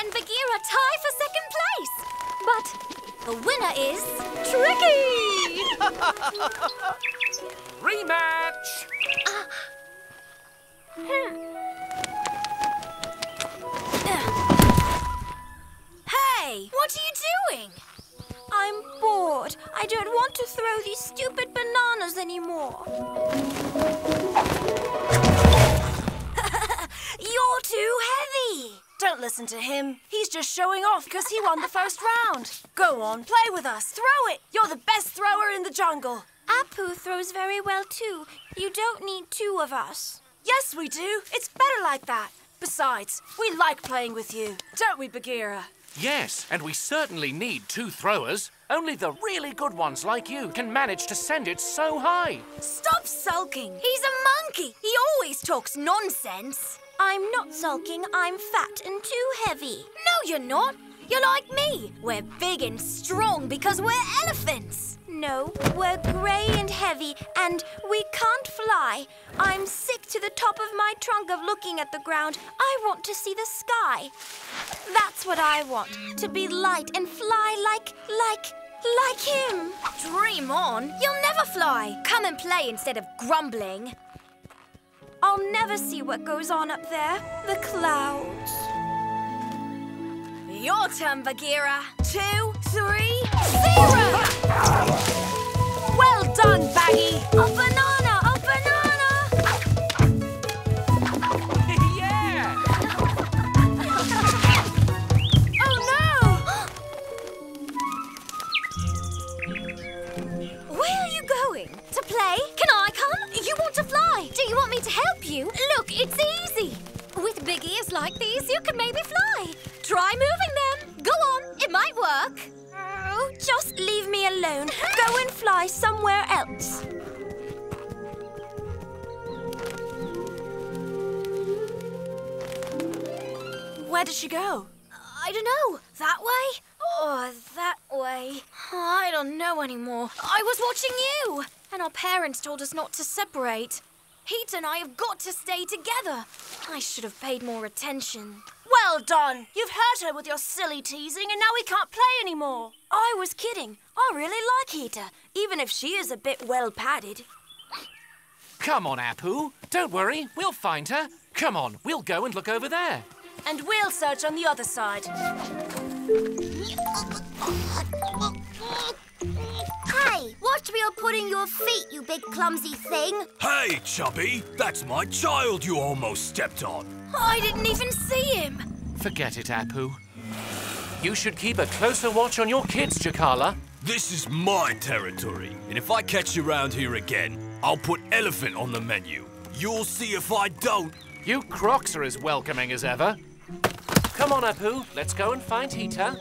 and Bagheera tie for second place. But the winner is Tricky! Rematch! Hey, what are you doing? I'm bored. I don't want to throw these stupid bananas anymore. You're too heavy. Don't listen to him. He's just showing off because he won the first round. Go on, play with us. Throw it. You're the best thrower in the jungle. Apu throws very well too. You don't need two of us. Yes, we do. It's better like that. Besides, we like playing with you. Don't we, Bagheera? Yes, and we certainly need two throwers. Only the really good ones like you can manage to send it so high. Stop sulking. He's a monkey. He always talks nonsense. I'm not sulking. I'm fat and too heavy. No, you're not. You're like me. We're big and strong because we're elephants. No, we're grey and heavy and we can't fly. I'm sick to the top of my trunk of looking at the ground. I want to see the sky. That's what I want, to be light and fly like him. Dream on. You'll never fly. Come and play instead of grumbling. I'll never see what goes on up there. The clouds. Your turn, Bagheera. 2, 3, 0! Well done, Baggy. A banana, a banana! Yeah! Oh, no! Where are you going? To play? Can I come? You want to fly? Do you want me to help you? Look, it's easy. With big ears like these, you can maybe fly. Try moving them. Go on, it might work. Oh, just leave me alone. Go and fly somewhere else. Where did she go? I don't know. That way? Or that way? I don't know anymore. I was watching you. And our parents told us not to separate. Heat and I have got to stay together. I should have paid more attention. Well done. You've hurt her with your silly teasing and now we can't play anymore. I was kidding. I really like Heater, even if she is a bit well padded. Come on, Apu. Don't worry, we'll find her. Come on, we'll go and look over there. And we'll search on the other side. Hey, watch where you're putting your feet, you big clumsy thing. Hey, Chubby, that's my child you almost stepped on. I didn't even see him. Forget it, Apu. You should keep a closer watch on your kids, Jakala. This is my territory, and if I catch you around here again, I'll put elephant on the menu. You'll see if I don't. You crocs are as welcoming as ever. Come on, Apu, let's go and find Heater.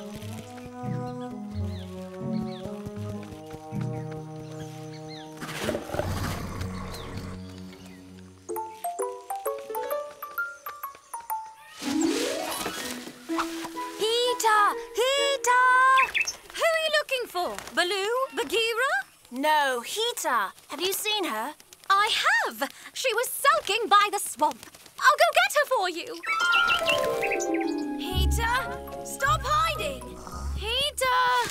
Baloo? Bagheera? No, Heater. Have you seen her? I have. She was sulking by the swamp. I'll go get her for you. Heater, stop hiding. Heater.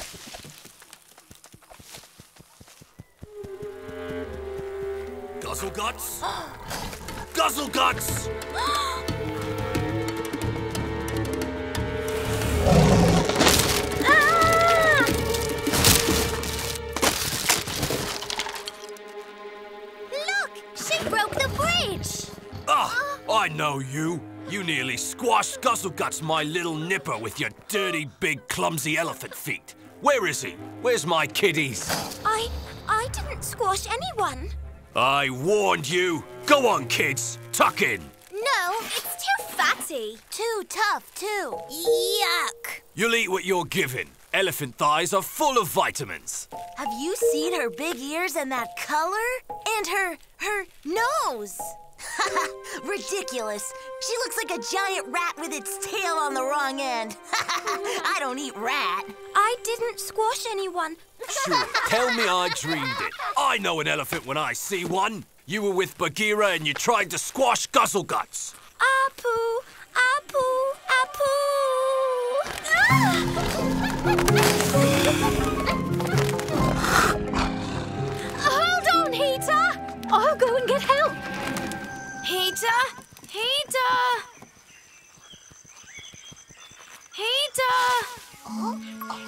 Guzzle Guts? Guzzle Guts! I know you. You nearly squashed Guzzle Guts, my little nipper, with your dirty, big, clumsy elephant feet. Where is he? Where's my kiddies? I didn't squash anyone. I warned you. Go on, kids. Tuck in. No, it's too fatty. Too tough, too. Yuck. You'll eat what you're given. Elephant thighs are full of vitamins. Have you seen her big ears and that color? And her nose. Ridiculous. She looks like a giant rat with its tail on the wrong end. I don't eat rat. I didn't squash anyone. Sure, tell me I dreamed it. I know an elephant when I see one. You were with Bagheera and you tried to squash Guzzle Guts. Apu, Apu, Apu. Heater! Heater! Heater!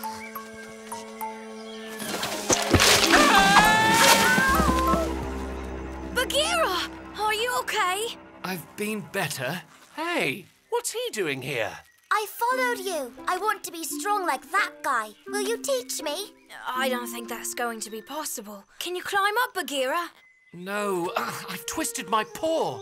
Bagheera, are you okay? I've been better. Hey, what's he doing here? I followed you. I want to be strong like that guy. Will you teach me? I don't think that's going to be possible. Can you climb up, Bagheera? No, I've twisted my paw.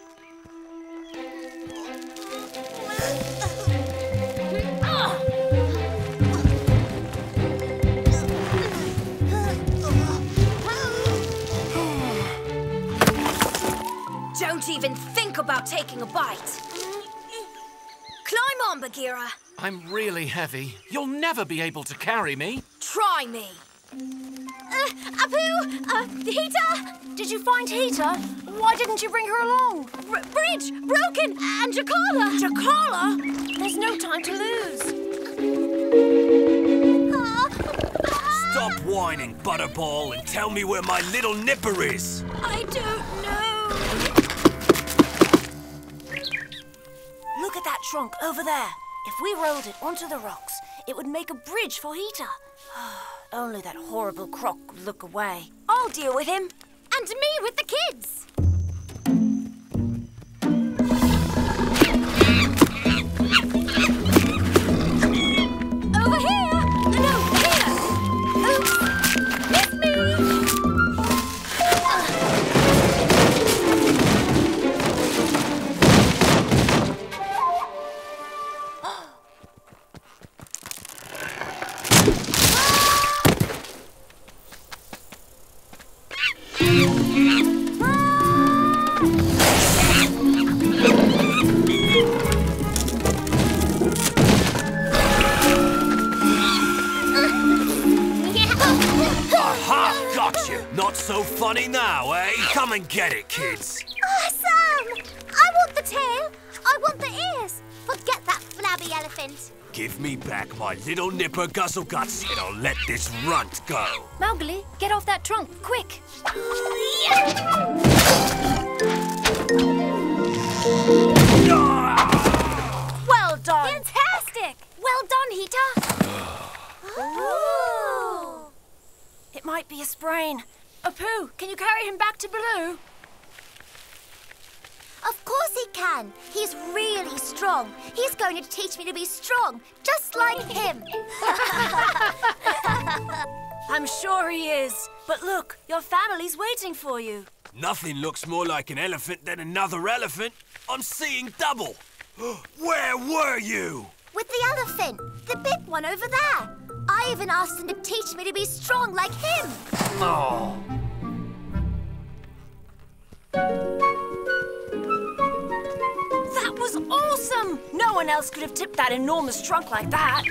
Don't even think about taking a bite. Climb on, Bagheera. I'm really heavy. You'll never be able to carry me. Try me. Apu! Heater! Did you find Heater? Why didn't you bring her along? Bridge, broken, and Jakala. Jakala? There's no time to lose. Stop whining, Butterball, and tell me where my little nipper is. I don't know. Look at that trunk over there. If we rolled it onto the rocks, it would make a bridge for Heater. Only that horrible croc would look away. I'll deal with him. And me with the kids. Over here. No, here. Oops. Miss me. Aha! Gotcha! Not so funny now, eh? Come and get it, kids. Awesome! I want the tail. I want the ears. Forget that flabby elephant. Give me back my little nipper Guzzleguts, and I'll let this runt go. Mowgli, get off that trunk, quick. Well done. Fantastic! Well done, Heater. Ooh. It might be a sprain. Apu, can you carry him back to Baloo? Of course he can. He's really strong. He's going to teach me to be strong, just like him. I'm sure he is. But look, your family's waiting for you. Nothing looks more like an elephant than another elephant. I'm seeing double. Where were you? With the elephant, the big one over there. I even asked him to teach me to be strong like him. Oh. That was awesome! No one else could have tipped that enormous trunk like that.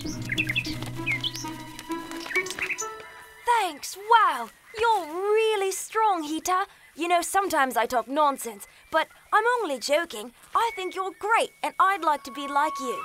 Thanks, wow! You're really strong, Heater. You know, sometimes I talk nonsense, but I'm only joking. I think you're great, and I'd like to be like you.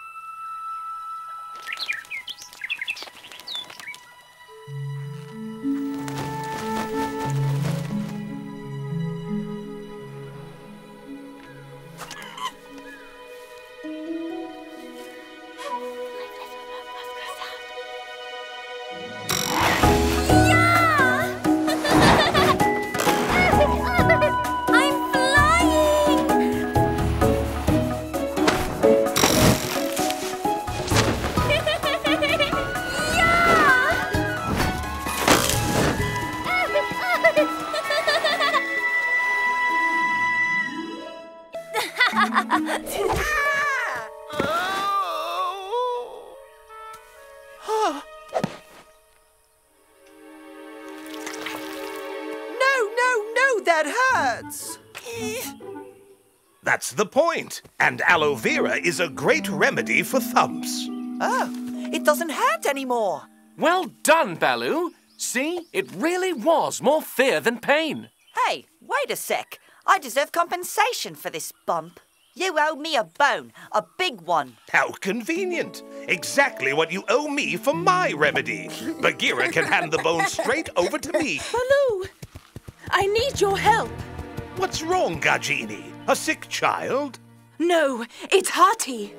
No, that hurts. That's the point. And aloe vera is a great remedy for thumps. Oh, it doesn't hurt anymore. Well done, Baloo. See, it really was more fear than pain. Hey, wait a sec. I deserve compensation for this bump. You owe me a bone, a big one. How convenient. Exactly what you owe me for my remedy. Bagheera can hand the bone straight over to me. Baloo, I need your help. What's wrong, Gajini? A sick child? No, it's Hearty.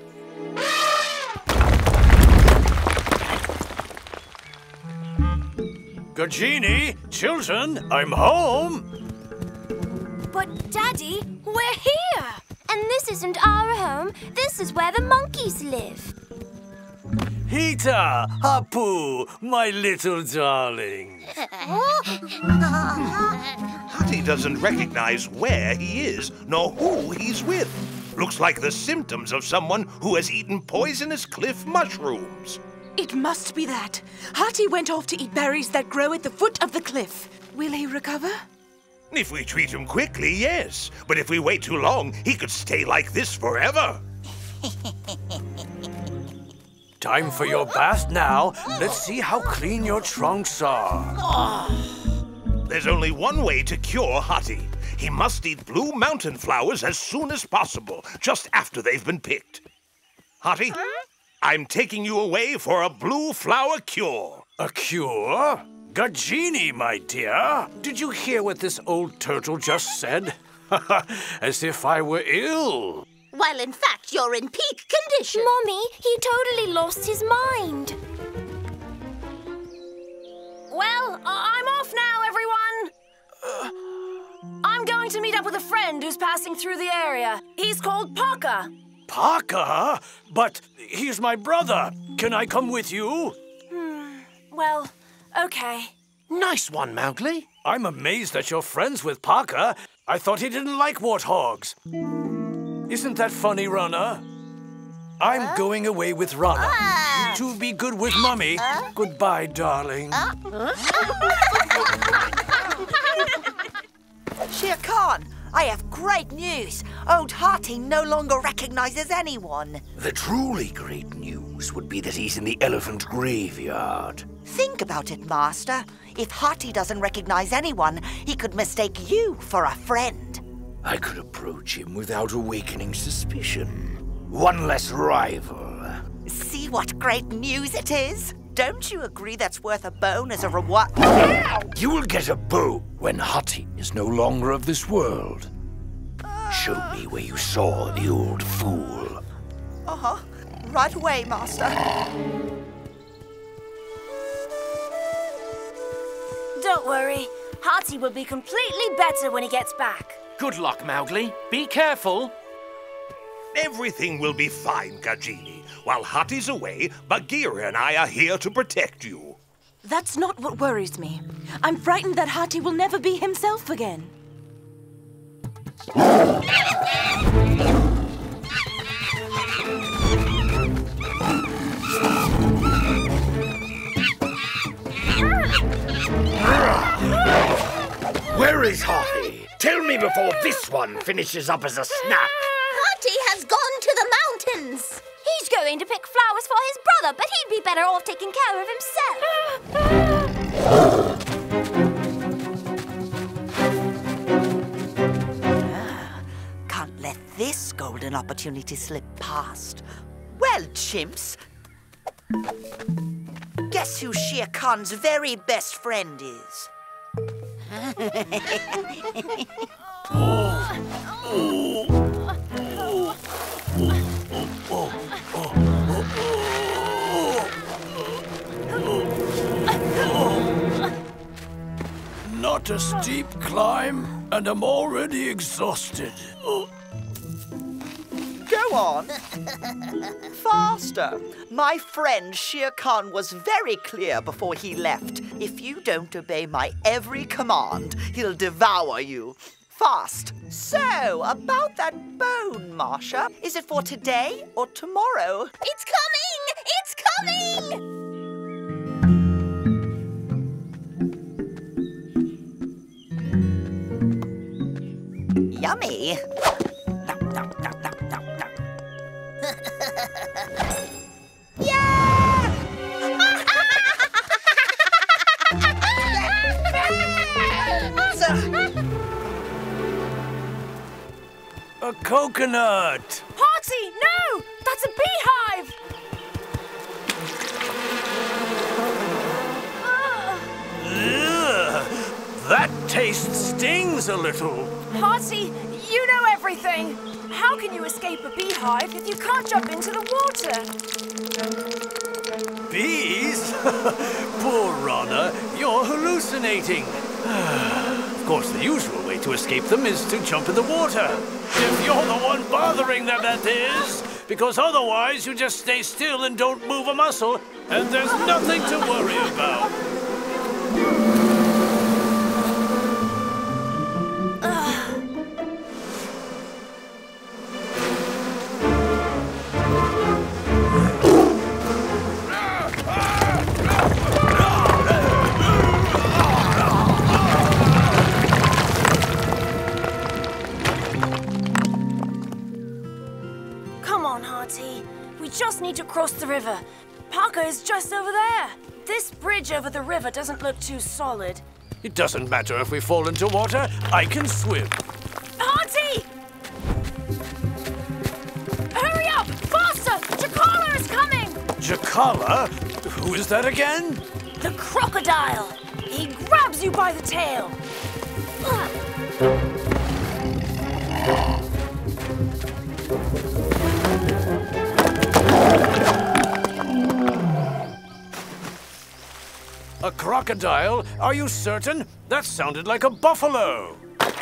Genie, children, I'm home. But, Daddy, we're here. And this isn't our home. This is where the monkeys live. Hita, Hapu, my little darling. Hutty doesn't recognize where he is, nor who he's with. Looks like the symptoms of someone who has eaten poisonous cliff mushrooms. It must be that. Hearty went off to eat berries that grow at the foot of the cliff. Will he recover? If we treat him quickly, yes. But if we wait too long, he could stay like this forever. Time for your bath now. Let's see how clean your trunks are. There's only one way to cure Hutty. He must eat blue mountain flowers as soon as possible, just after they've been picked. Hutty, I'm taking you away for a blue flower cure. A cure? Genie, my dear, did you hear what this old turtle just said? As if I were ill. Well, in fact, you're in peak condition. Mommy, he totally lost his mind. Well, I'm off now, everyone. I'm going to meet up with a friend who's passing through the area. He's called Parker. Parker? But he's my brother. Can I come with you? Well, okay. Nice one, Mowgli. I'm amazed that you're friends with Parker. I thought he didn't like warthogs. Isn't that funny, Rana? I'm going away with Rana. You two be good with Mummy. Goodbye, darling. Shere Khan, I have great news. Old Hearty no longer recognizes anyone. The truly great news would be that he's in the elephant graveyard. Think about it, Master. If Hearty doesn't recognize anyone, he could mistake you for a friend. I could approach him without awakening suspicion. One less rival. See what great news it is? Don't you agree that's worth a bone as a reward? You will get a bow when Hutty is no longer of this world. Show me where you saw the old fool. Uh-huh. Right away, Master. Don't worry. Hearty will be completely better when he gets back. Good luck, Mowgli. Be careful. Everything will be fine, Gajini. While Hutty's away, Bagheera and I are here to protect you. That's not what worries me. I'm frightened that Hearty will never be himself again. Where is Hutty? Tell me before this one finishes up as a snack. Hearty has gone to the mountains. He's going to pick flowers for his brother, but he'd be better off taking care of himself. Can't let this golden opportunity slip past. Well, chimps, guess who Shere Khan's very best friend is? Not a steep climb, and I'm already exhausted. Go on. Faster. My friend Shere Khan was very clear before he left. If you don't obey my every command, he'll devour you. Fast. So, about that bone, Marsha. Is it for today or tomorrow? It's coming! It's coming! Yummy. A coconut! Hearty, no! That's a beehive! Ugh, that taste stings a little. Hearty, you know everything! How can you escape a beehive if you can't jump into the water? Bees? Poor Rana, you're hallucinating. Of course, the usual way to escape them is to jump in the water. If you're the one bothering them, that is. Because otherwise, you just stay still and don't move a muscle, and there's nothing to worry about. We just need to cross the river. Parker is just over there. This bridge over the river doesn't look too solid. It doesn't matter if we fall into water. I can swim. Auntie! Hurry up! Faster! Jakala is coming! Jakala? Who is that again? The crocodile. He grabs you by the tail. A crocodile? Are you certain? That sounded like a buffalo.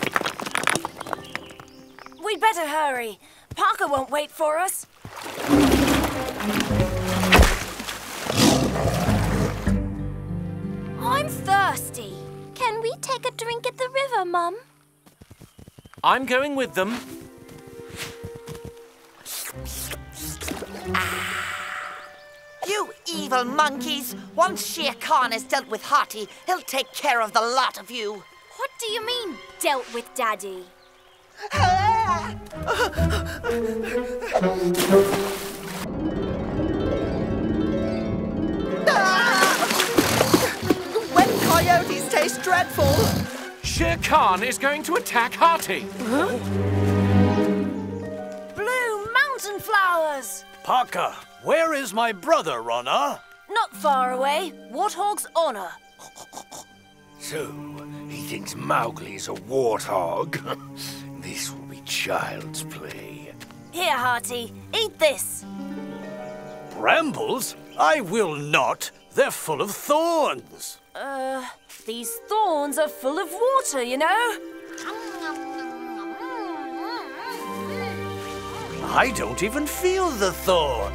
We'd better hurry. Parker won't wait for us. I'm thirsty. Can we take a drink at the river, Mum? I'm going with them. You evil monkeys! Once Shere Khan has dealt with Hati, he'll take care of the lot of you. What do you mean, dealt with Daddy? Wet coyotes taste dreadful. Shere Khan is going to attack Hati. Blue mountain flowers! Parker, where is my brother, Rana? Not far away. Warthog's honor. So, he thinks Mowgli's a warthog? This will be child's play. Here, Hati. Eat this. Brambles? I will not. They're full of thorns. These thorns are full of water, you know. I don't even feel the thorns.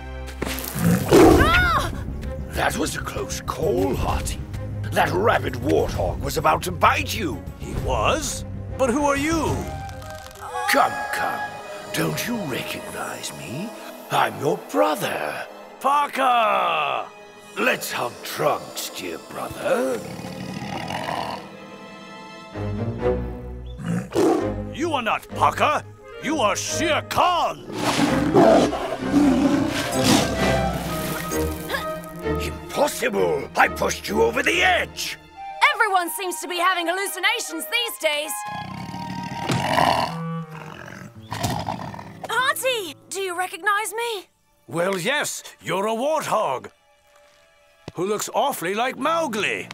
Ah! That was a close call, Hati. That rabid warthog was about to bite you. He was? But who are you? Come, come. Don't you recognize me? I'm your brother. Parker! Let's hug trunks, dear brother. You are not Parker. You are Shere Khan. Impossible! I pushed you over the edge. Everyone seems to be having hallucinations these days. Hati, do you recognize me? Well, yes, you're a warthog. Who looks awfully like Mowgli.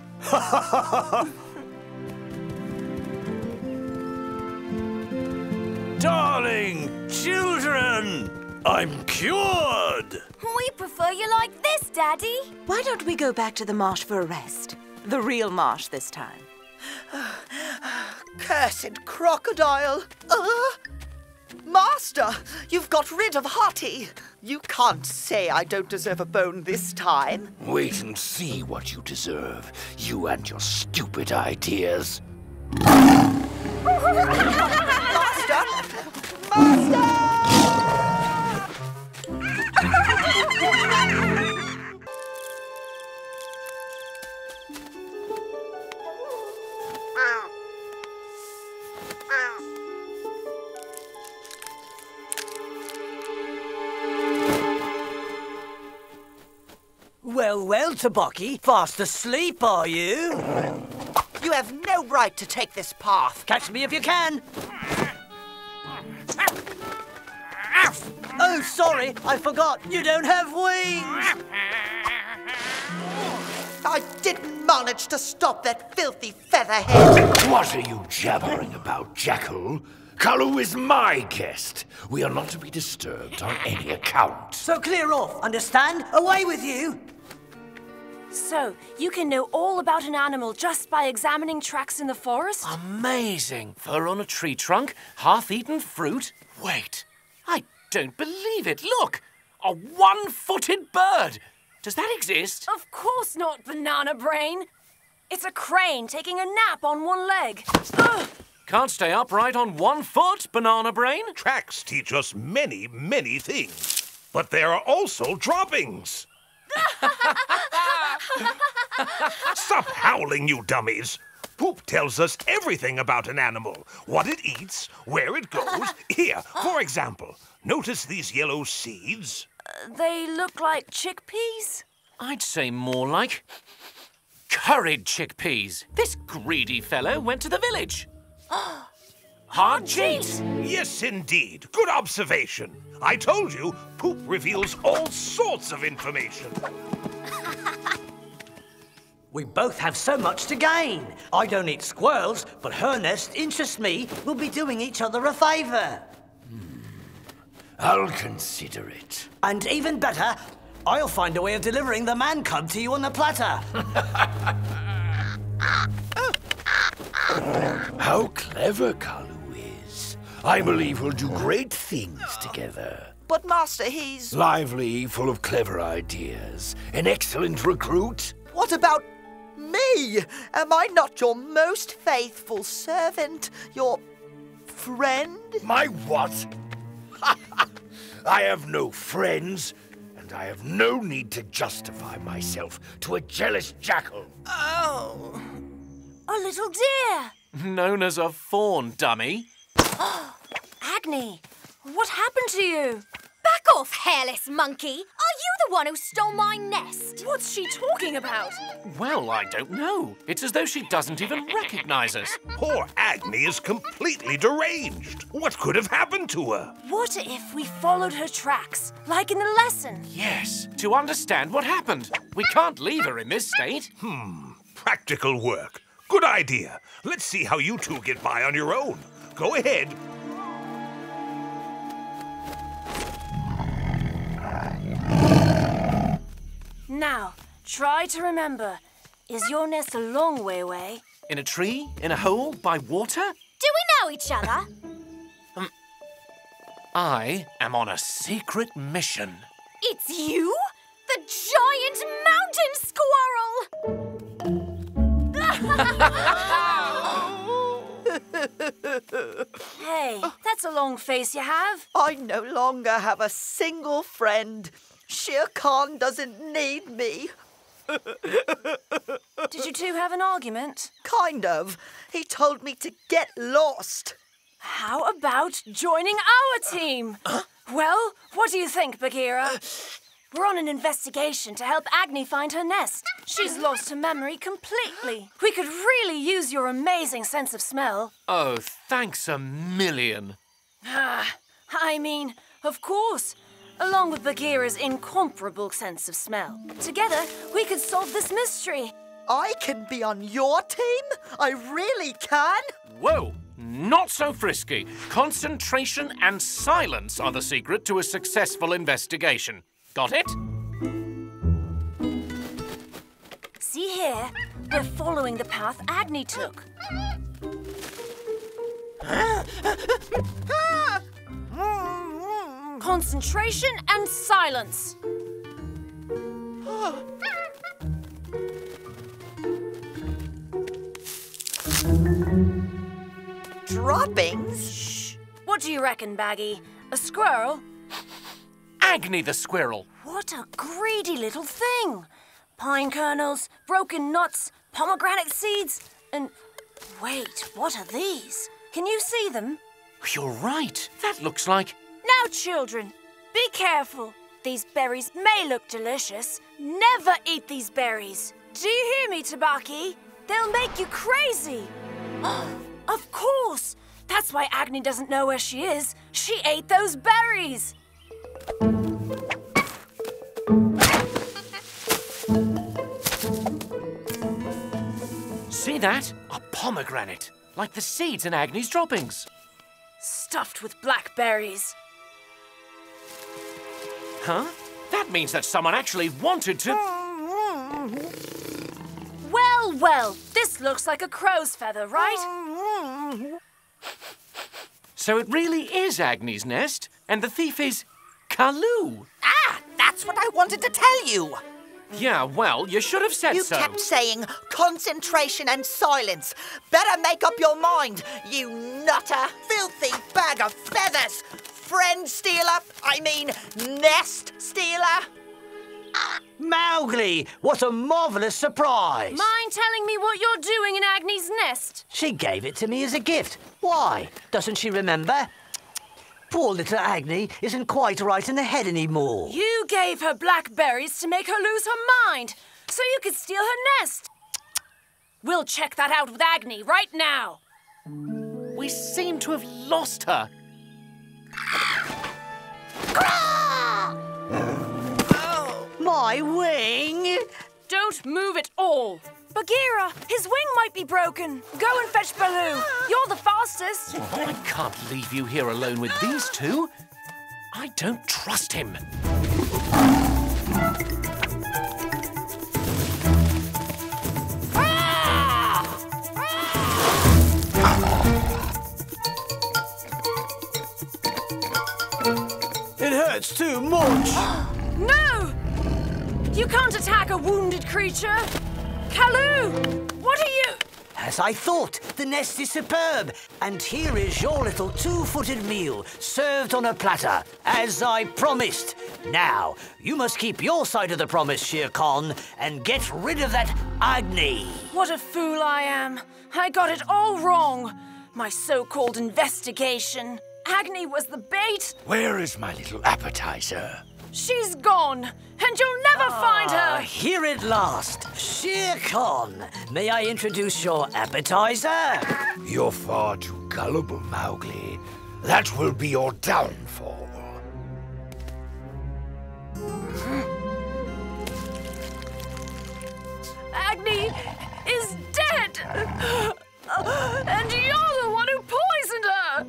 Darling children, I'm cured. We prefer you like this, Daddy. Why don't we go back to the marsh for a rest? The real marsh this time. Cursed crocodile! Master, you've got rid of Hati. You can't say I don't deserve a bone this time. Wait and see what you deserve, you and your stupid ideas. Master! Master! Well, well, Tabaki, fast asleep, are you? You have no right to take this path. Catch me if you can. Oh, sorry, I forgot. You don't have wings. I didn't manage to stop that filthy featherhead. What are you jabbering about, Jackal? Kalu is my guest. We are not to be disturbed on any account. So clear off, understand? Away with you! So, you can know all about an animal just by examining tracks in the forest? Amazing. Fur on a tree trunk, half-eaten fruit. Wait, I don't believe it. Look, a one-footed bird. Does that exist? Of course not, Banana Brain. It's a crane taking a nap on one leg. Ugh. Can't stay upright on one foot, Banana Brain. Tracks teach us many, many things. But there are also droppings. Stop howling, you dummies. Poop tells us everything about an animal. What it eats, where it goes. Here, for example, notice these yellow seeds? They look like chickpeas? I'd say more like curried chickpeas. This greedy fellow went to the village. Hard cheese. Yes, indeed. Good observation. I told you, poop reveals all sorts of information. We both have so much to gain. I don't eat squirrels, but her nest interests me. We'll be doing each other a favour. I'll consider it. And even better, I'll find a way of delivering the man cub to you on the platter. How clever Kalu is. I believe we'll do great things together. But, Master, he's... Lively, full of clever ideas. An excellent recruit. What about me? Am I not your most faithful servant? Your friend? My what? I have no friends, and I have no need to justify myself to a jealous jackal. Oh, a little deer. Known as a fawn, dummy. Agni, what happened to you? Back off, hairless monkey. Are you the one who stole my nest? What's she talking about? Well, I don't know. It's as though she doesn't even recognize us. Poor Agni is completely deranged. What could have happened to her? What if we followed her tracks, like in the lesson? Yes, to understand what happened. We can't leave her in this state. Practical work. Good idea. Let's see how you two get by on your own. Go ahead. Now, try to remember. Is your nest a long way away? In a tree? In a hole? By water? Do we know each other? I am on a secret mission. It's you? The giant mountain squirrel! Hey, that's a long face you have. I no longer have a single friend. Shere Khan doesn't need me. Did you two have an argument? Kind of. He told me to get lost. How about joining our team? Well, what do you think, Bagheera? We're on an investigation to help Agni find her nest. She's lost her memory completely. We could really use your amazing sense of smell. Oh, thanks a million. I mean, of course. Along with Bagheera's incomparable sense of smell. Together, we could solve this mystery. I can be on your team? I really can? Whoa, not so frisky. Concentration and silence are the secret to a successful investigation. Got it? See here, we're following the path Agni took. Concentration and silence. Droppings? Shh. What do you reckon, Baggy? A squirrel? Agni the squirrel. What a greedy little thing. Pine kernels, broken nuts, pomegranate seeds, and... Wait, what are these? Can you see them? You're right. That looks like... Now, children, be careful. These berries may look delicious. Never eat these berries. Do you hear me, Tabaki? They'll make you crazy. Of course. That's why Agni doesn't know where she is. She ate those berries. See that? A pomegranate. Like the seeds in Agni's droppings. stuffed with blackberries. Huh? That means that someone actually wanted to... Well, well, this looks like a crow's feather, right? So it really is Agnes' nest, and the thief is Kaloo. Ah, that's what I wanted to tell you. Yeah, well, you should have said You so. kept saying concentration and silence. Better make up your mind, you nutter, filthy bag of feathers. Friend stealer, I mean nest stealer. Mowgli, what a marvellous surprise! Mind telling me what you're doing in Agnes' nest? She gave it to me as a gift. Why? Doesn't she remember? Poor little Agni isn't quite right in the head anymore. You gave her blackberries to make her lose her mind, so you could steal her nest. We'll check that out with Agni right now. We seem to have lost her. My wing! Don't move at all. Bagheera, his wing might be broken. Go and fetch Baloo. You're the fastest. I can't leave you here alone with these two. I don't trust him. It hurts too much. No! You can't attack a wounded creature. Kaloo, what are you... As I thought, the nest is superb. And here is your little two-footed meal, served on a platter, as I promised. Now, you must keep your side of the promise, Shere Khan, and get rid of that Agni. What a fool I am. I got it all wrong. My so-called investigation. Agni was the bait. Where is my little appetizer? She's gone, and you'll never find her. Here at last. Shere Khan, may I introduce your appetizer? You're far too gullible, Mowgli. That will be your downfall. Agni is dead. And you're the one who poisoned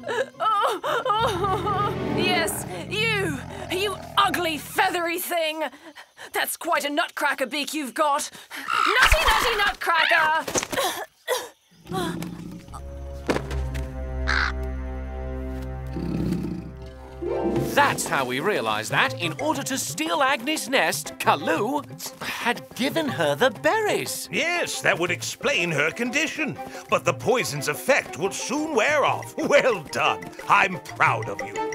her! Yes, you ugly feathery thing! That's quite a nutcracker beak you've got! Nutty, nutty nutcracker! That's how we realised that, in order to steal Agnes' nest, Kaloo had given her the berries. Yes, that would explain her condition. But the poison's effect will soon wear off. Well done. I'm proud of you.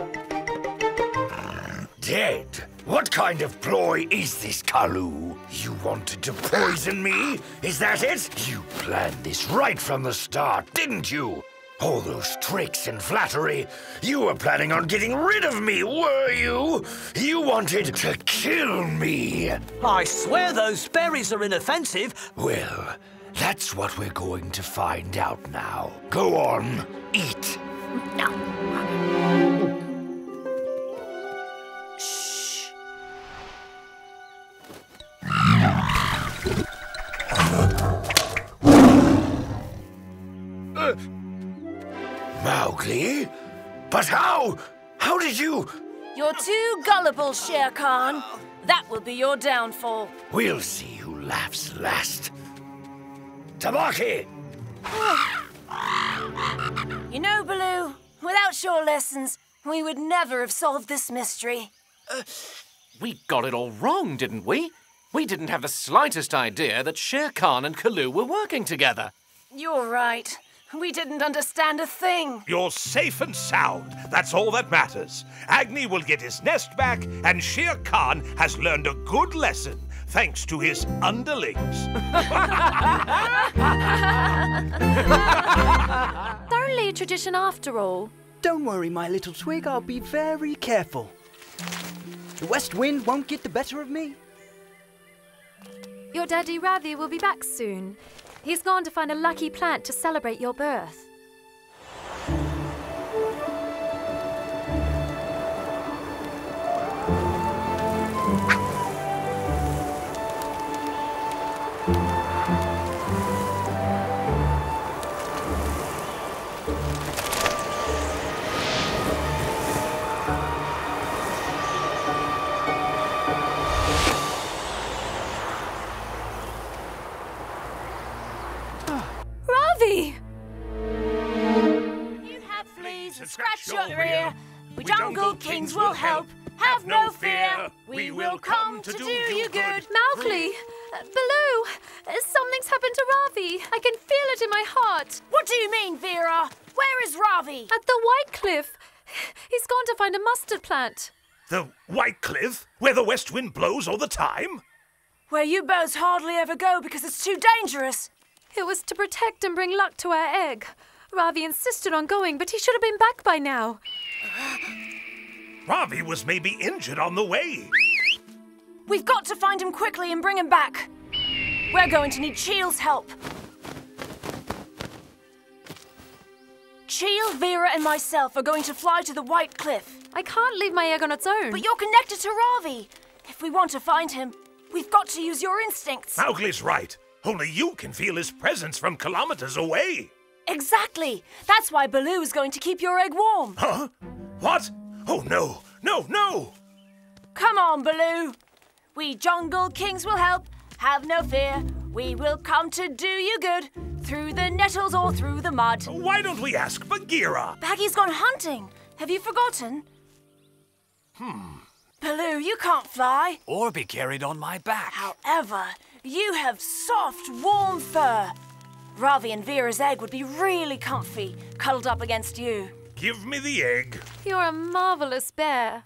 Dead? What kind of ploy is this, Kaloo? You wanted to poison me? Is that it? You planned this right from the start, didn't you? All those tricks and flattery. You were planning on getting rid of me, were you? You wanted to kill me. I swear those berries are inoffensive. Well, that's what we're going to find out now. Go on, eat. Shh. Mowgli? But how? How did you? You're too gullible, Shere Khan. That will be your downfall. We'll see who laughs last. Tabaki! You know, Baloo, without your lessons, we would never have solved this mystery. We got it all wrong, didn't we? We didn't have the slightest idea that Shere Khan and Kaloo were working together. You're right. We didn't understand a thing. You're safe and sound. That's all that matters. Agni will get his nest back, and Shere Khan has learned a good lesson, thanks to his underlings. Thoroughly a tradition after all. Don't worry, my little twig. I'll be very careful. The west wind won't get the better of me. Your daddy Ravi will be back soon. He's gone to find a lucky plant to celebrate your birth. jungle kings will help. Have no fear, we will come to do you good. Mowgli! Baloo! Something's happened to Ravi. I can feel it in my heart. What do you mean, Vera? Where is Ravi? At the White Cliff. He's gone to find a mustard plant. The White Cliff, where the west wind blows all the time? Where you birds hardly ever go because it's too dangerous. It was to protect and bring luck to our egg. Ravi insisted on going, but he should have been back by now. Ravi was maybe injured on the way. We've got to find him quickly and bring him back. We're going to need Cheel's help. Cheel, Vera and myself are going to fly to the White Cliff. I can't leave my egg on its own. But you're connected to Ravi. If we want to find him, we've got to use your instincts. Mowgli's right. Only you can feel his presence from kilometers away. Exactly. That's why Baloo is going to keep your egg warm. Huh? What? Oh, no. No, no. Come on, Baloo. We jungle kings will help. Have no fear. We will come to do you good. Through the nettles or through the mud. Why don't we ask Bagheera? Baggy's gone hunting. Have you forgotten? Baloo, you can't fly. Or be carried on my back. However, you have soft, warm fur. Ravi and Vera's egg would be really comfy, cuddled up against you. Give me the egg. You're a marvelous bear.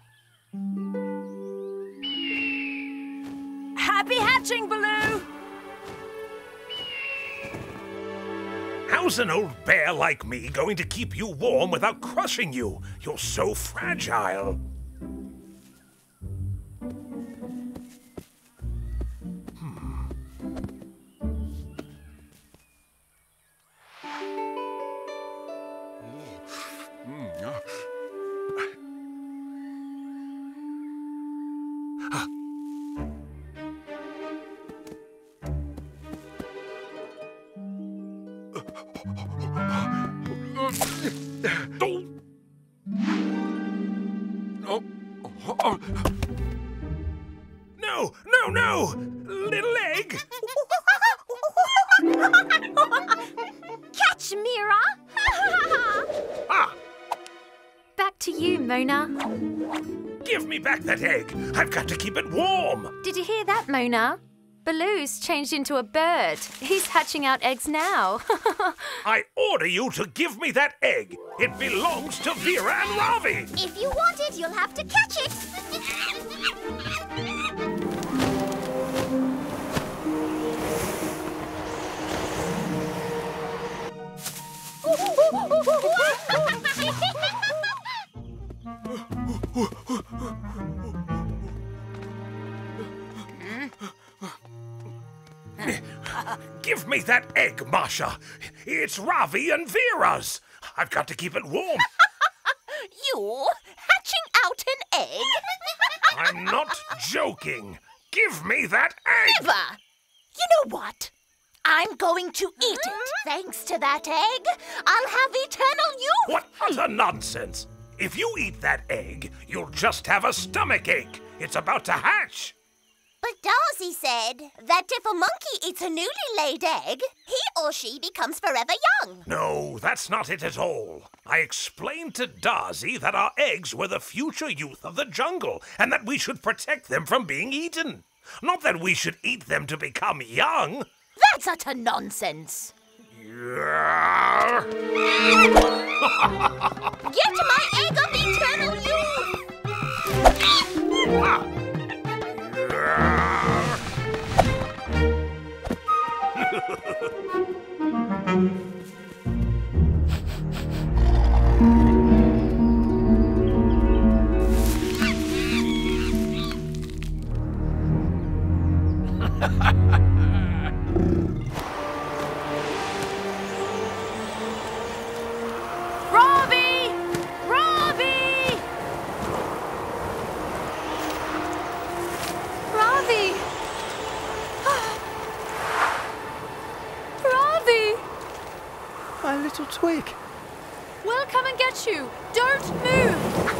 Happy hatching, Baloo! How's an old bear like me going to keep you warm without crushing you? You're so fragile. No, no, no! Little egg! Catch, Mira! Ah! Back to you, Mona. Give me back that egg! I've got to keep it warm! Did you hear that, Mona? Baloo's changed into a bird. He's hatching out eggs now. I order you to give me that egg! It belongs to Vera and Ravi! If you want it, you'll have to catch it. Give me that egg, Masha! It's Ravi and Vera's! I've got to keep it warm! You're hatching out an egg? I'm not joking! Give me that egg! Never! You know what? I'm going to eat it. Thanks to that egg, I'll have eternal youth! What utter nonsense! If you eat that egg, you'll just have a stomachache. It's about to hatch. But Darcy said that if a monkey eats a newly laid egg, he or she becomes forever young. No, that's not it at all. I explained to Darcy that our eggs were the future youth of the jungle and that we should protect them from being eaten. Not that we should eat them to become young. That's utter nonsense. Yeah. Get my egg of eternal youth! Ravi! Ravi! Ravi! Ravi! My little twig. We'll come and get you. Don't move.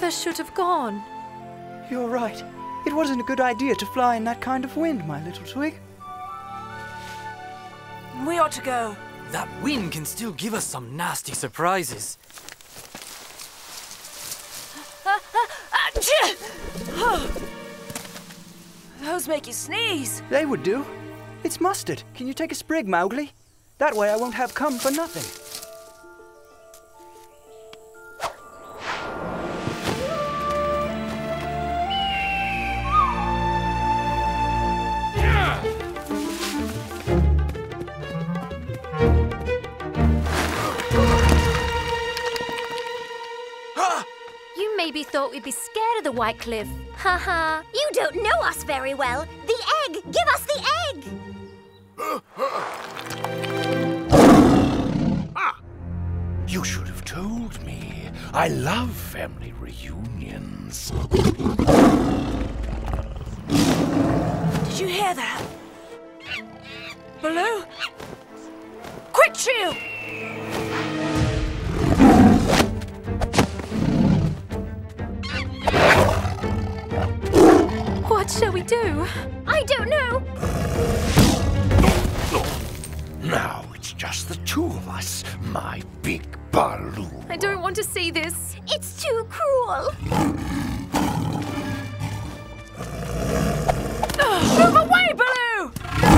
never should have gone. You're right. It wasn't a good idea to fly in that kind of wind, my little twig. We ought to go. That wind can still give us some nasty surprises. Those make you sneeze. They would do. It's mustard. Can you take a sprig, Mowgli? That way I won't have come for nothing. You maybe thought we'd be scared of the White Cliff. Ha ha. You don't know us very well. The egg! Give us the egg! You should have told me. I love family reunions. Did you hear that? Baloo? Quick, shield! What shall we do? I don't know. Now it's just the two of us, my big Baloo. I don't want to see this. It's too cruel. Move away, Baloo!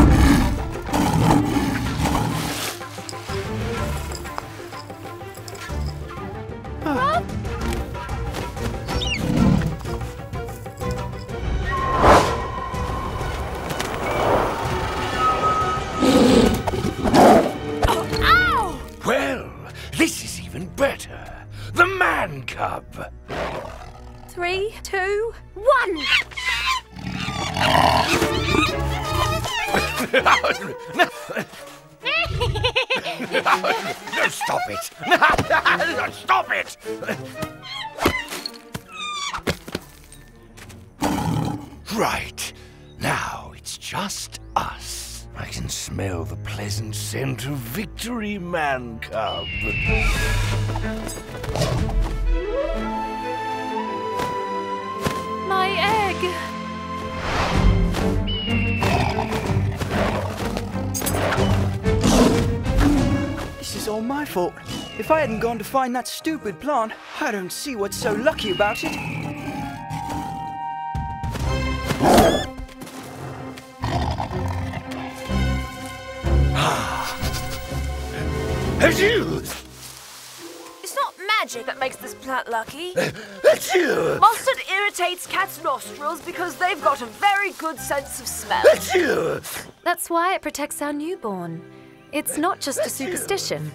Well, this is even better. The man cub. 3, 2, 1. No, stop it. Stop it. Right. Now it's just us. I can smell the pleasant scent of victory, man cub. my egg. This is all my fault. If I hadn't gone to find that stupid plant, I don't see what's so lucky about it. It's not magic that makes this plant lucky. Achoo! Mustard irritates cats' nostrils because they've got a very good sense of smell. That's why it protects our newborn. It's not just a superstition.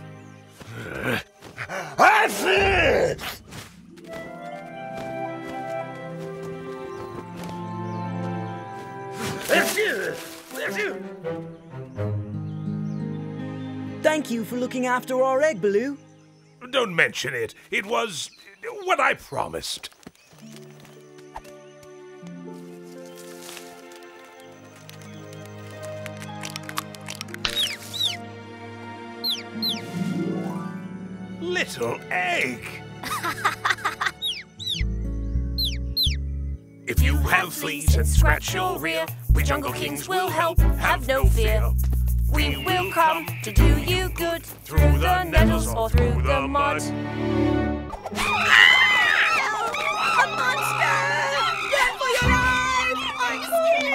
Thank you for looking after our egg, Baloo. Don't mention it. It was what I promised. Little egg. If you have fleas and scratch your rear, we Jungle Kings will help, have no fear. We will come to do you good through the nettles or through the mud. A monster! Run for your life! I'm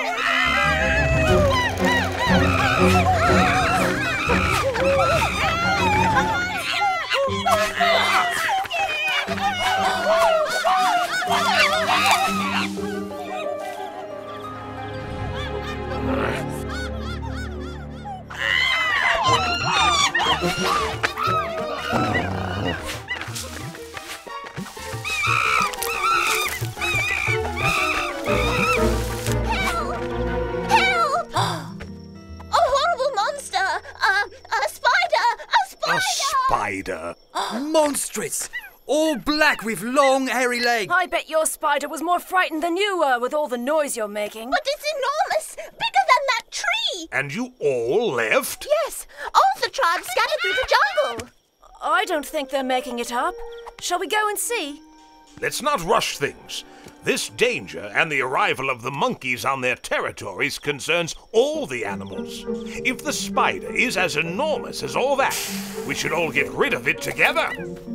Spider. Monstrous! All black with long, hairy legs. I bet your spider was more frightened than you were with all the noise you're making. But it's enormous! Bigger than that tree! And you all left? Yes! All the tribes scattered through the jungle! I don't think they're making it up. Shall we go and see? Let's not rush things. This danger and the arrival of the monkeys on their territories concerns all the animals. If the spider is as enormous as all that, we should all get rid of it together.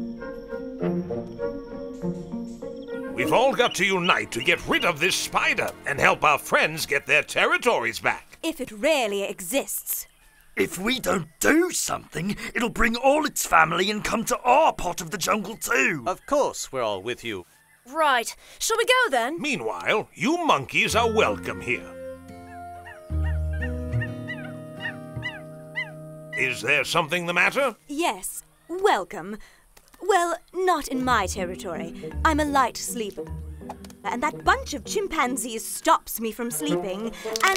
We've all got to unite to get rid of this spider and help our friends get their territories back. If it really exists. If we don't do something, it'll bring all its family and come to our part of the jungle too. Of course, we're all with you. Right. Shall we go then? Meanwhile, you monkeys are welcome here. Is there something the matter? Yes, welcome. Well, not in my territory. I'm a light sleeper. And that bunch of chimpanzees stops me from sleeping. And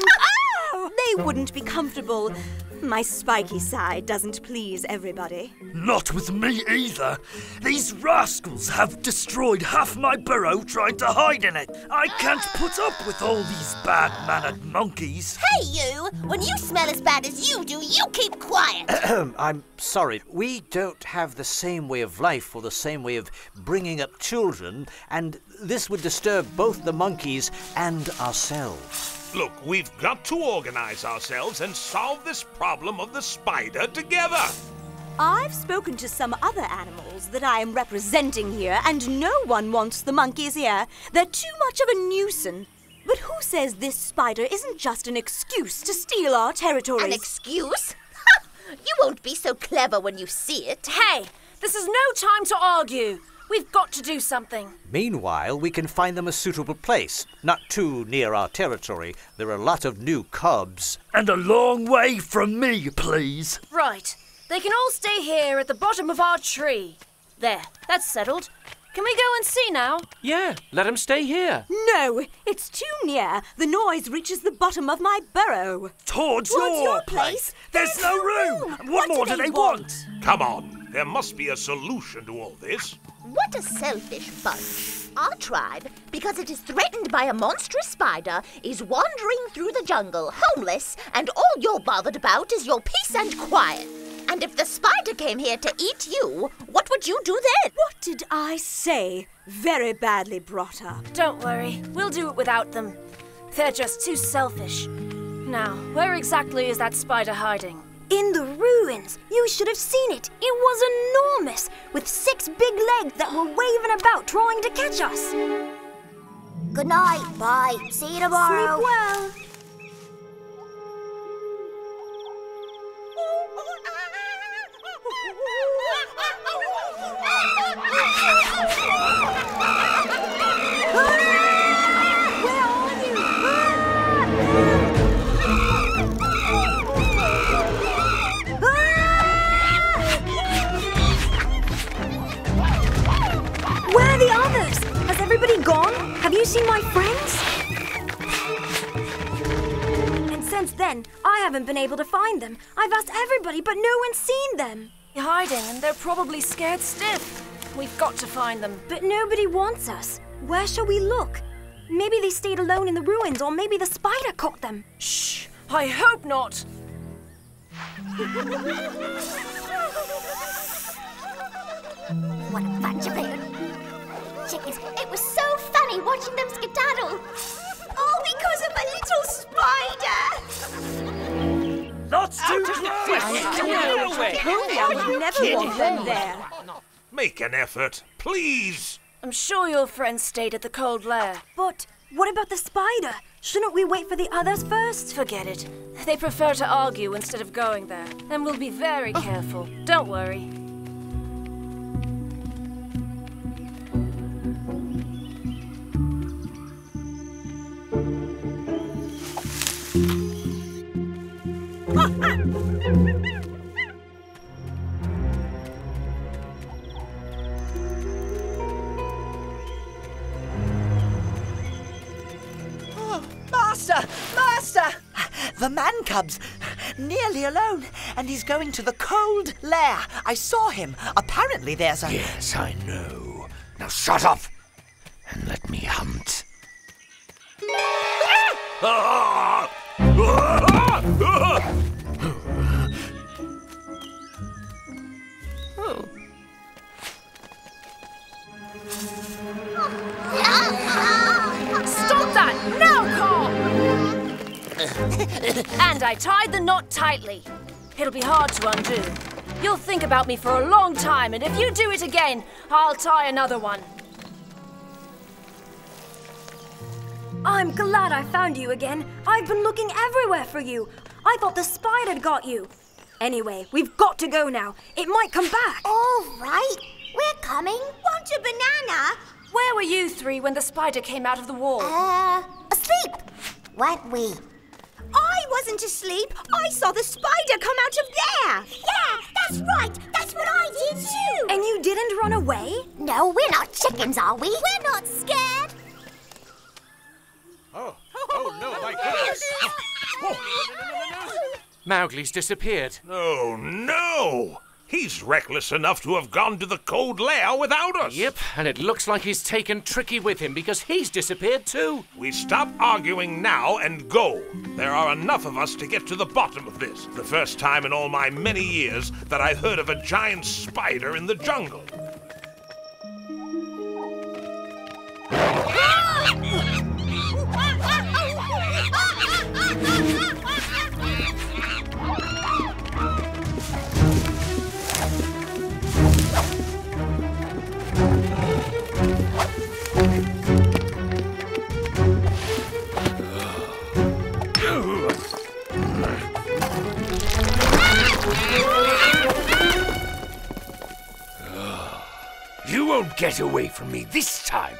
they wouldn't be comfortable. My spiky side doesn't please everybody. Not with me either. These rascals have destroyed half my burrow trying to hide in it. I can't put up with all these bad-mannered monkeys. Hey, you! When you smell as bad as you do, you keep quiet. I'm sorry. We don't have the same way of life or the same way of bringing up children, and this would disturb both the monkeys and ourselves. Look, we've got to organize ourselves and solve this problem of the spider together. I've spoken to some other animals that I am representing here, and no one wants the monkeys here. They're too much of a nuisance. But who says this spider isn't just an excuse to steal our territories? An excuse? You won't be so clever when you see it. Hey, this is no time to argue. We've got to do something. Meanwhile, we can find them a suitable place, not too near our territory. There are a lot of new cubs. And a long way from me, please. Right. They can all stay here at the bottom of our tree. There, that's settled. Can we go and see now? Yeah, let them stay here. No, it's too near. The noise reaches the bottom of my burrow. Towards your place? There's no room. What more do they want? Come on, there must be a solution to all this. What a selfish bunch. Our tribe, because it is threatened by a monstrous spider, is wandering through the jungle, homeless, and all you're bothered about is your peace and quiet. And if the spider came here to eat you, what would you do then? What did I say? Very badly brought up. Don't worry, we'll do it without them. They're just too selfish. Now, where exactly is that spider hiding? In the ruins. You should have seen it. It was enormous, with 6 big legs that were waving about trying to catch us. Good night. Bye. See you tomorrow. Sleep well. Where are the others? Has everybody gone? Have you seen my friends? And since then, I haven't been able to find them. I've asked everybody, but no one's seen them. They're hiding, and they're probably scared stiff. We've got to find them. But nobody wants us. Where shall we look? Maybe they stayed alone in the ruins, or maybe the spider caught them. Shh! I hope not. What a bunch of chickens. It was so funny watching them skedaddle. All because of a little spider. Not too close! I would never want them there. Make an effort, please. I'm sure your friends stayed at the cold lair. But what about the spider? Shouldn't we wait for the others first? Forget it. They prefer to argue instead of going there. And we'll be very careful. Don't worry. Master! The man-cub's nearly alone, and he's going to the cold lair. I saw him. Apparently there's a... Yes, I know. Now shut up and let me hunt. And I tied the knot tightly. It'll be hard to undo. You'll think about me for a long time, and if you do it again, I'll tie another one. I'm glad I found you again. I've been looking everywhere for you. I thought the spider got you. Anyway, we've got to go now. It might come back. All right, we're coming. Want a banana? Where were you three when the spider came out of the wall? Asleep, weren't we? I wasn't asleep. I saw the spider come out of there. Yeah, that's right. That's what I did too. And you didn't run away? No, we're not chickens, are we? We're not scared. Oh no, my goodness! Mowgli's disappeared. Oh, no! He's reckless enough to have gone to the cold lair without us. Yep, and it looks like he's taken Tricky with him because he's disappeared too. We stop arguing now and go. There are enough of us to get to the bottom of this. The first time in all my many years that I've heard of a giant spider in the jungle. You won't get away from me this time.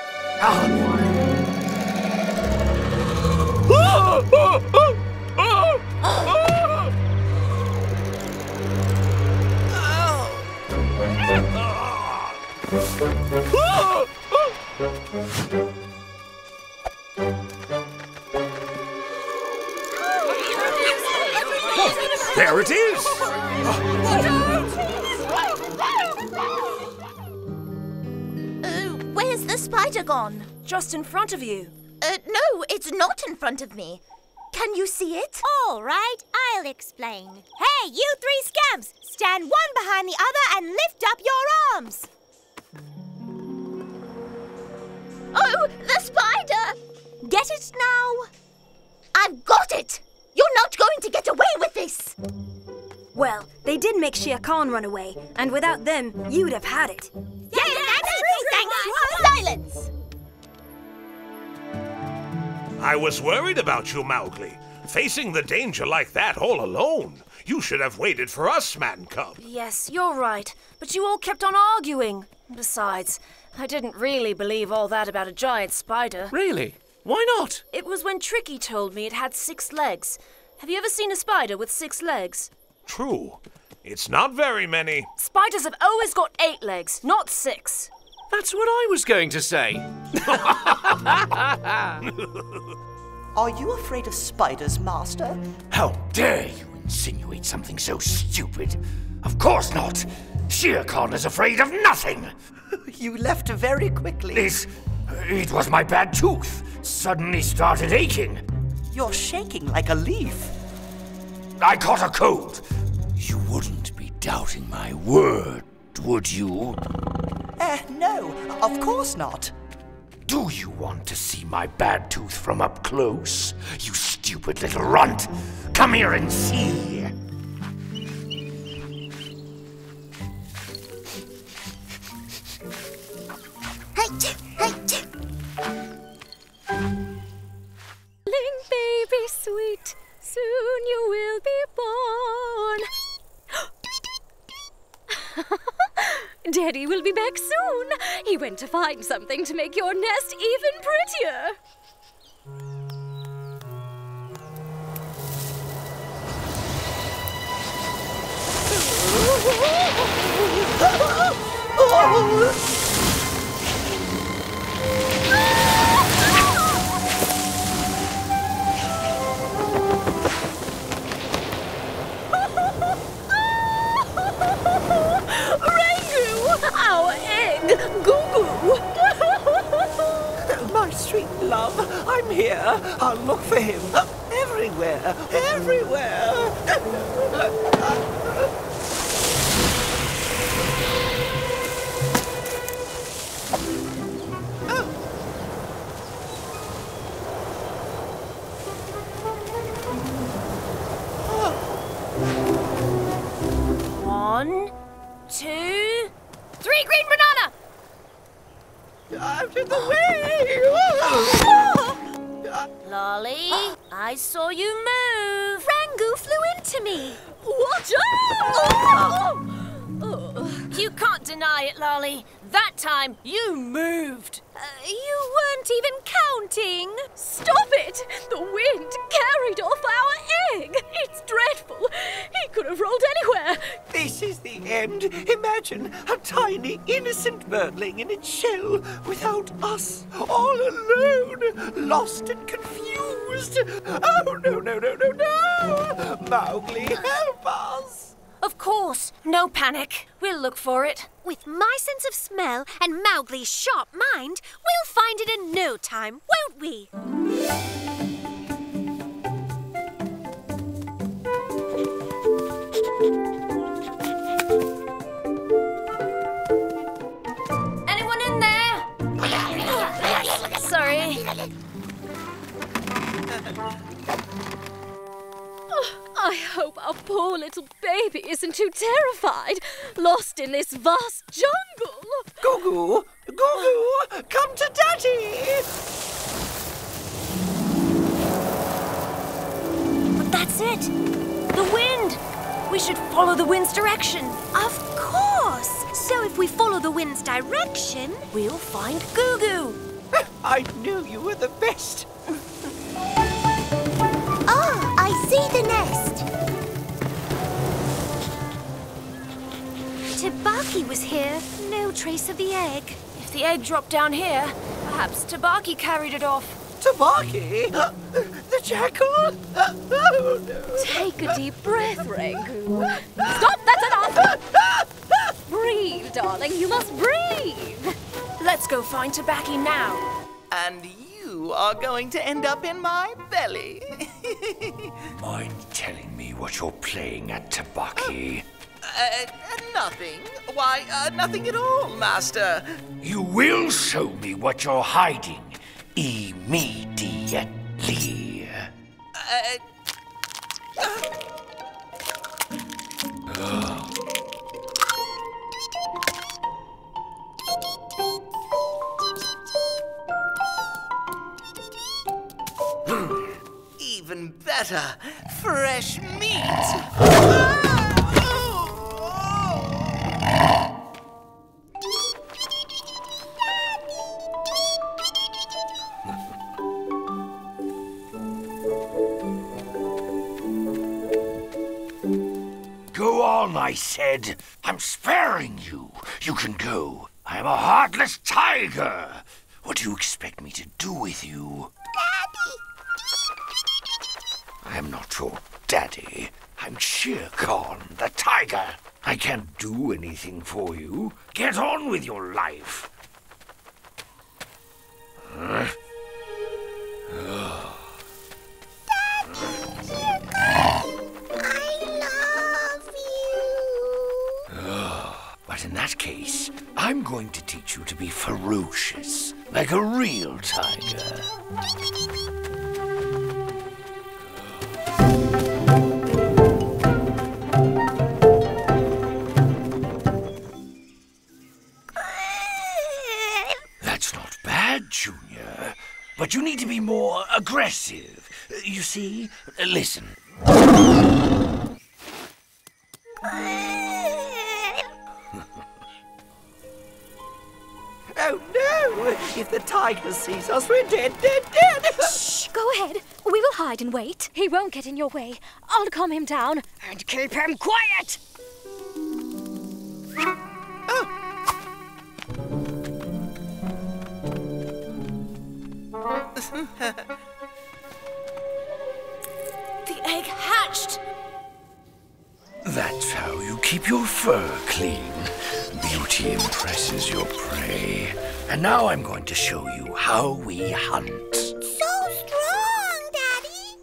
There it is! Where's the spider gone? Just in front of you. No, it's not in front of me. Can you see it? All right, I'll explain. Hey, you three scamps! Stand one behind the other and lift up your arms. Oh, the spider! Get it now? I've got it! You're not going to get away with this! Well, they did make Shere Khan run away, and without them, you'd have had it. Yeah, that's true, thanks. Silence! I was worried about you, Mowgli. Facing the danger like that all alone. You should have waited for us, man cub. Yes, you're right. But you all kept on arguing. Besides, I didn't really believe all that about a giant spider. Really? Why not? It was when Tricky told me it had 6 legs. Have you ever seen a spider with 6 legs? True. It's not very many. Spiders have always got 8 legs, not 6. That's what I was going to say. Are you afraid of spiders, Master? How dare you insinuate something so stupid? Of course not. Shere Khan is afraid of nothing. You left very quickly. It was my bad tooth. Suddenly started aching. You're shaking like a leaf. I caught a cold. You wouldn't be doubting my word, would you? No, of course not. Do you want to see my bad tooth from up close? You stupid little runt. Come here and see. Baby sweet, soon you will be born. Daddy will be back soon. He went to find something to make your nest even prettier. Our egg! Goo-goo! My sweet love, I'm here. I'll look for him. Everywhere, everywhere. 1, 2, 3 green banana! Out of the way! Lolly, I saw you move. Rangu flew into me. Watch out! You can't deny it, Lolly. That time, you moved. You weren't even counting. Stop it! The wind carried off our egg. It's dreadful. He could have rolled anywhere. This is the end. Imagine a tiny, innocent birdling in its shell without us, all alone, lost and confused. Oh, no, no, no, no, no! Mowgli, help us! Of course. No panic. We'll look for it. With my sense of smell and Mowgli's sharp mind, we'll find it in no time, won't we? Anyone in there? Sorry. I hope our poor little baby isn't too terrified, lost in this vast jungle. Gugu! Gugu! Come to Daddy! But that's it. The wind. We should follow the wind's direction. Of course! So if we follow the wind's direction, we'll find Gugu. I knew you were the best. Oh, I see the nest. Tabaki was here. No trace of the egg. If the egg dropped down here, perhaps Tabaki carried it off. Tabaki? The jackal? Oh, no. Take a deep breath, Rangu. Stop, that's enough! Breathe, darling, you must breathe. Let's go find Tabaki now. And you are going to end up in my belly. Mind telling me what you're playing at, Tabaki? Nothing. Why, nothing at all, Master. You will show me what you're hiding immediately. Even better, fresh meat. Go on, I said. I'm sparing you. You can go. I am a heartless tiger. What do you expect me to do with you? Daddy! I am not your daddy. I'm Shere Khan, the tiger. I can't do anything for you. Get on with your life. But in that case, I'm going to teach you to be ferocious, like a real tiger. That's not bad, Junior. But you need to be more aggressive. You see? Listen. Oh, no! If the tiger sees us, we're dead, dead, dead! Shh! Go ahead. We will hide and wait. He won't get in your way. I'll calm him down and keep him quiet! The egg hatched! That's how you keep your fur clean. Beauty impresses your prey. And now I'm going to show you how we hunt. So strong, Daddy!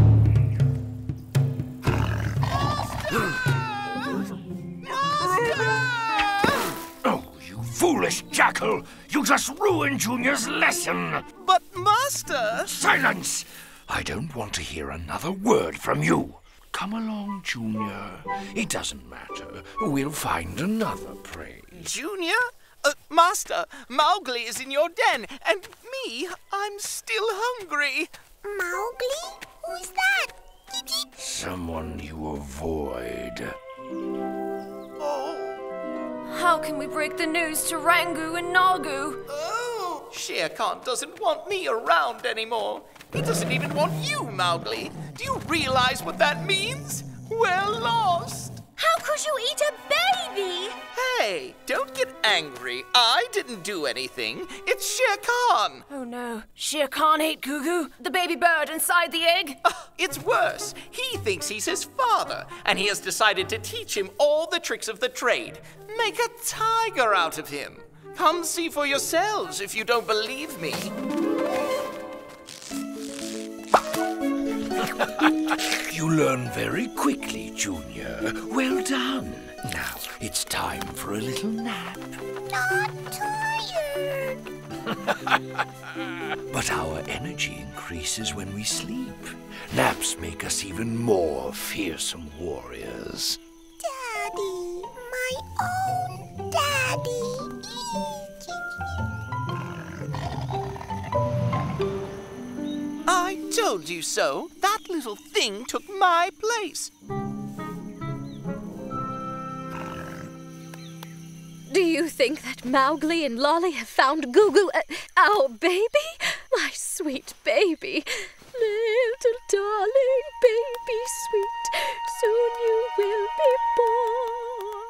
Oh, you foolish jackal! You just ruined Junior's lesson! But, Master... Silence! I don't want to hear another word from you. Come along, Junior. It doesn't matter. We'll find another prey. Junior? Master, Mowgli is in your den, and me, I'm still hungry. Mowgli? Who's that? Someone you avoid. How can we break the news to Rangu and Nagu? Oh, Shere Khan doesn't want me around anymore. He doesn't even want you, Mowgli. Do you realize what that means? We're lost. How could you eat a baby? Hey, don't get angry. I didn't do anything. It's Shere Khan. Oh no, Shere Khan ate Gugu, the baby bird inside the egg? It's worse. He thinks he's his father, and he has decided to teach him all the tricks of the trade. Make a tiger out of him. Come see for yourselves if you don't believe me. You learn very quickly, Junior. Well done. Now, it's time for a little nap. Not tired. But our energy increases when we sleep. Naps make us even more fearsome warriors. Daddy, my own daddy. I told you so. That little thing took my place. Do you think that Mowgli and Lolly have found Gugu, our baby? My sweet baby. Little darling baby sweet, soon you will be born.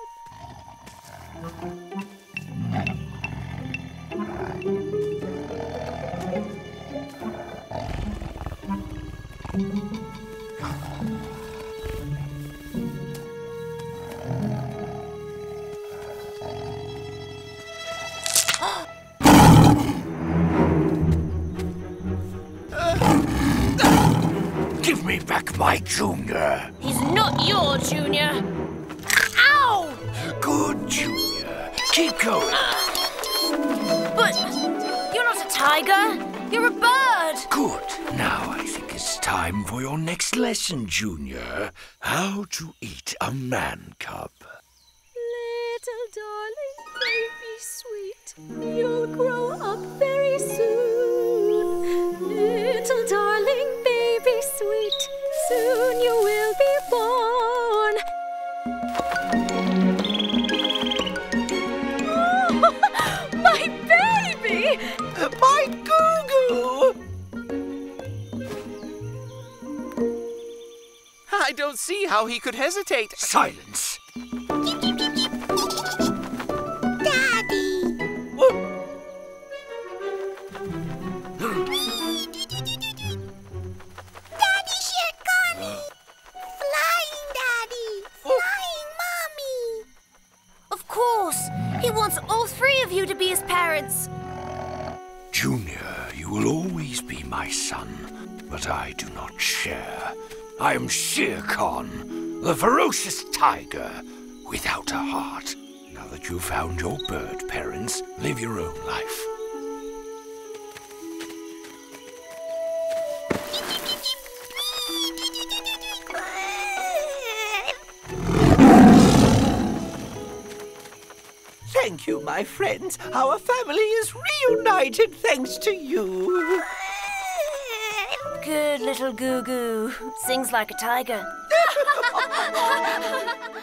Give me back my Junior. He's not your Junior. Ow! Good, Junior. Keep going. But you're not a tiger. You're a bird. Good. Now I think it's time for your next lesson, Junior. How to eat a man cub. Little darling baby sweet, you'll grow up very soon. Little darling baby sweet, soon you will be born. Oh, my baby! My Gugu! I don't see how he could hesitate. Silence! Daddy! Daddy Shere Khan! Flying Daddy! Flying Mommy! Of course. He wants all three of you to be his parents. Junior, you will always be my son, but I do not share. I am Shere Khan, the ferocious tiger, without a heart. Now that you've found your bird parents, live your own life. Thank you, my friends. Our family is reunited thanks to you. Good little Gugu. Sings like a tiger.